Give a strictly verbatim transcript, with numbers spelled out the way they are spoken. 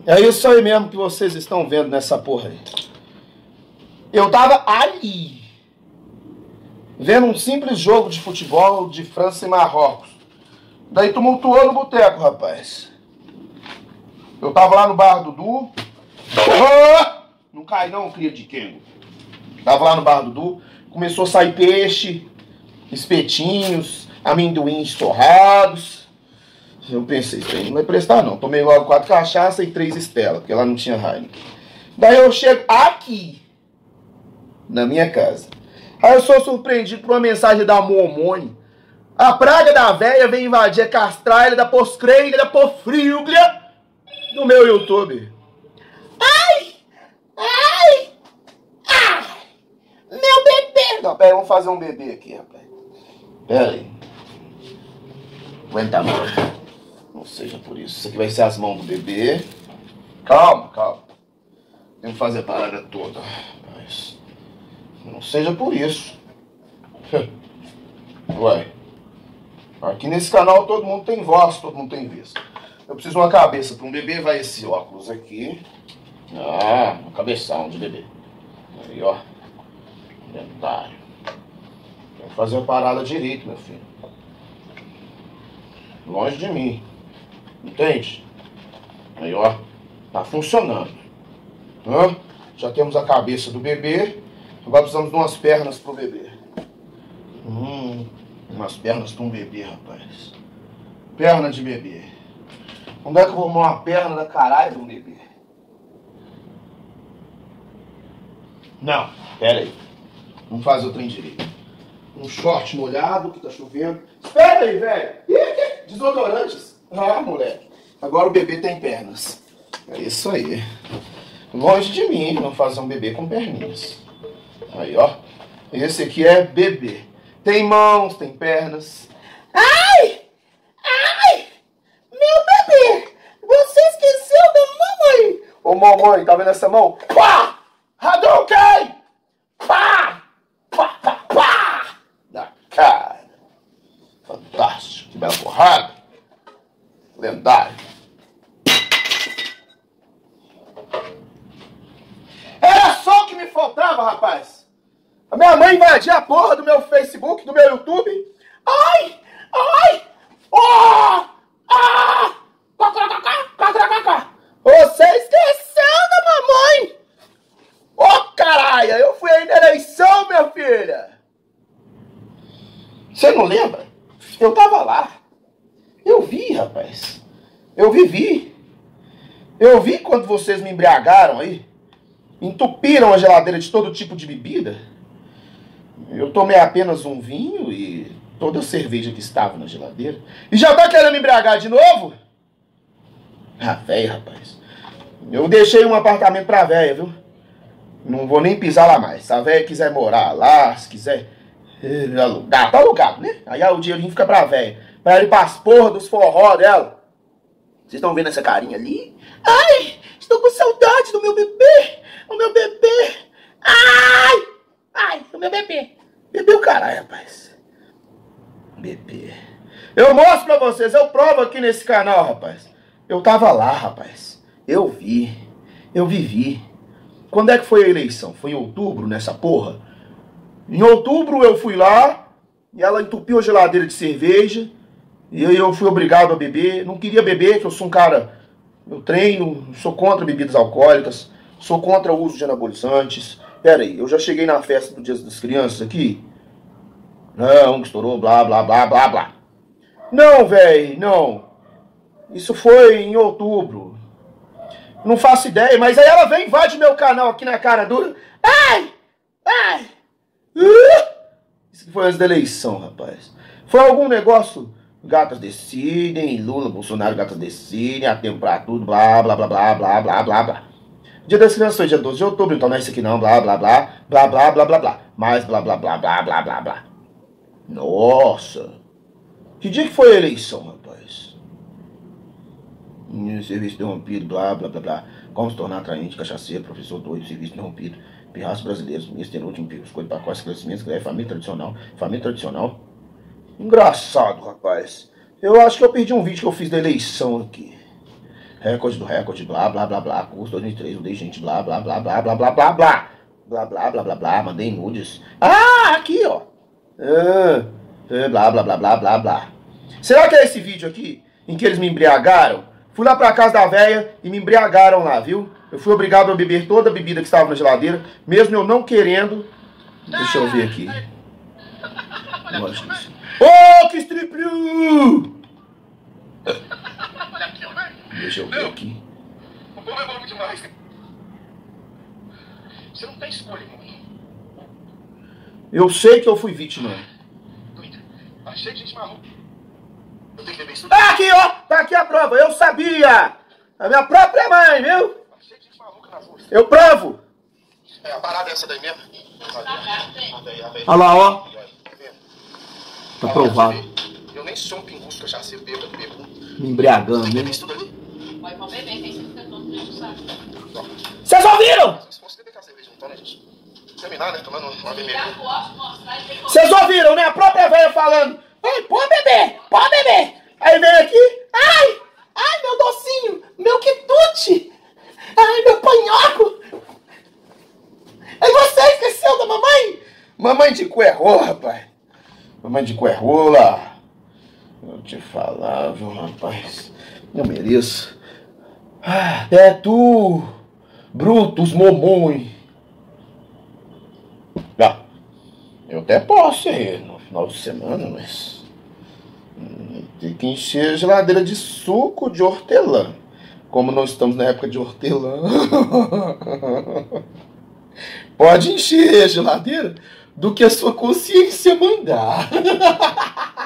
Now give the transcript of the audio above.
É isso aí mesmo que vocês estão vendo nessa porra aí. Eu tava ali, vendo um simples jogo de futebol de França e Marrocos. Daí tumultuou no boteco, rapaz. Eu tava lá no bar Dudu. Oh! Não cai não, cria de Kengo. Tava lá no bar Dudu. Começou a sair peixe, espetinhos, amendoins torrados. Eu pensei, isso aí não vai prestar não. Tomei logo quatro cachaças e três Estela, porque lá não tinha Heineken. Daí eu chego aqui, na minha casa. Aí eu sou surpreendido por uma mensagem da Momônio. A praga da véia vem invadir a castralha da poscreia da pofríglia no meu YouTube. Ai! Ai! Ai! Meu bebê! Não, pera aí, vamos fazer um bebê aqui, rapaz. Pera aí. Aguenta a mão. Não seja por isso. Isso aqui vai ser as mãos do bebê. Calma, calma. Temos que fazer a parada toda. Mas não seja por isso. Ué. Aqui nesse canal todo mundo tem voz, todo mundo tem vez. Eu preciso de uma cabeça para um bebê, vai esse óculos aqui. Ah, uma cabeção de bebê. Aí, ó. Dentário. Tem que fazer a parada direito, meu filho. Longe de mim. Entende? Aí, ó. Tá funcionando. Hã? Já temos a cabeça do bebê. Agora precisamos de umas pernas pro bebê. Hum, umas pernas para um bebê, rapaz. Perna de bebê. Onde é que eu vou arrumar uma perna da caralho de um bebê? Não, pera aí. Vamos fazer o trem direito. Um short molhado, que tá chovendo. Espera aí, velho. Ih, desodorantes. Ah, moleque. Agora o bebê tem pernas. É isso aí. Longe de mim não fazer um bebê com perninhas. Aí, ó. Esse aqui é bebê. Tem mãos, tem pernas. Ai! Ai! Meu bebê! Você esqueceu da mamãe! Ô, mamãe, tá vendo essa mão? Pá! Hadouken! Pá! Pá, pá, pá! Na cara. Fantástico. Que bela porrada. Lendário. Era só o que me faltava, rapaz. A minha mãe invadia a porra do meu Facebook, do meu YouTube. Ai! Ai! Oh! Ah! Você esqueceu da mamãe! Ô, oh, caralho! Eu fui aí na eleição, minha filha! Você não lembra? Eu tava lá. Eu vi, rapaz. Eu vivi. Eu vi quando vocês me embriagaram aí. Entupiram a geladeira de todo tipo de bebida. Eu tomei apenas um vinho e toda a cerveja que estava na geladeira. E já tá querendo me embriagar de novo? Ah, velho, rapaz. Eu deixei um apartamento pra velha, viu? Não vou nem pisar lá mais. Se a velha quiser morar lá, se quiser alugar, tá alugado, né? Aí o dinheirinho fica pra velha. Pra ela ir pras porra dos forró dela. Vocês estão vendo essa carinha ali? Ai, estou com saudade do meu bebê. O meu bebê. Ai, ai, o meu bebê. Bebê o caralho, rapaz. Bebê. Eu mostro pra vocês, eu provo aqui nesse canal, rapaz. Eu tava lá, rapaz. Eu vi. Eu vivi. Quando é que foi a eleição? Foi em outubro, nessa porra? Em outubro eu fui lá e ela entupiu a geladeira de cerveja e eu fui obrigado a beber. Não queria beber, que eu sou um cara... Eu treino, sou contra bebidas alcoólicas, sou contra o uso de anabolizantes. Pera aí, eu já cheguei na festa do Dia das Crianças aqui? Não, que estourou, blá, blá, blá, blá, blá. Não, velho, não. Isso foi em outubro. Não faço ideia, mas aí ela vem e invade meu canal aqui na cara dura. Ai! Ai! Uh! Isso foi antes da eleição, rapaz. Foi algum negócio... Gatas decidem, Lula, Bolsonaro, gatas decidem, há tempo pra tudo, blá, blá, blá, blá, blá, blá, blá, blá. Dia das Crianças foi dia doze de outubro, então não é isso aqui não, blá, blá, blá, blá, blá, blá, blá, blá. Mais blá, blá, blá, blá, blá, blá, blá. Nossa! Que dia que foi a eleição, rapaz? Serviço interrompido, blá, blá, blá, blá. Como se tornar atraente, cachaceiro, professor doido, serviço interrompido. Pirraços brasileiros, ministro último pico, escolha pacote, esclarecimentos, greve, família tradicional, família tradicional. Engraçado, rapaz. Eu acho que eu perdi um vídeo que eu fiz da eleição aqui. Recorde do recorde, blá, blá, blá, blá. Curso dois mil e três, mudei gente, blá, blá, blá, blá, blá, blá, blá, blá. Blá, blá, blá, blá, blá, mandei nudes. Ah, aqui, ó. Ah, blá, blá, blá, blá, blá, blá. Será que é esse vídeo aqui, em que eles me embriagaram? Fui lá pra casa da véia e me embriagaram lá, viu? Eu fui obrigado a beber toda a bebida que estava na geladeira, mesmo eu não querendo. Deixa eu ver aqui. Ô, que striplu! Deixa eu ver aqui. O povo é bom demais. Você não tem escolha, irmão. Eu sei que eu fui vítima. Achei que gente marrom. Eu tenho que beber isso. Tá aqui, ó! Tá aqui a prova. Eu sabia! A minha própria mãe, viu? Achei que gente maluca na força. Eu provo! É, a parada é essa daí mesmo? Olha lá, ó. Tá provado. Eu nem sou um pinguço que eu já sei bêbado, bêbado. Me embriagando, né? Isso tudo ali? Vai pra beber, tem que ficar todo mundo, sabe? Vocês ouviram? Se fosse beber com a cerveja, então, né, gente? Terminar, né? Tomando uma bebida. Vocês ouviram, né? A própria velha falando. Ai, pode beber, pode beber. Aí vem aqui. Ai, ai, meu docinho, meu quitute. Ai, meu panhoco. Aí você esqueceu da mamãe? Mamãe de cu errou, rapaz. Mamãe de cu errou lá. Eu te falava, viu, rapaz. Eu mereço. Ah, é tu, Brutus Momoi. Ah, eu até posso ir no final de semana, mas hum, tem que encher a geladeira de suco de hortelã. Como nós estamos na época de hortelã. Pode encher a geladeira do que a sua consciência mandar.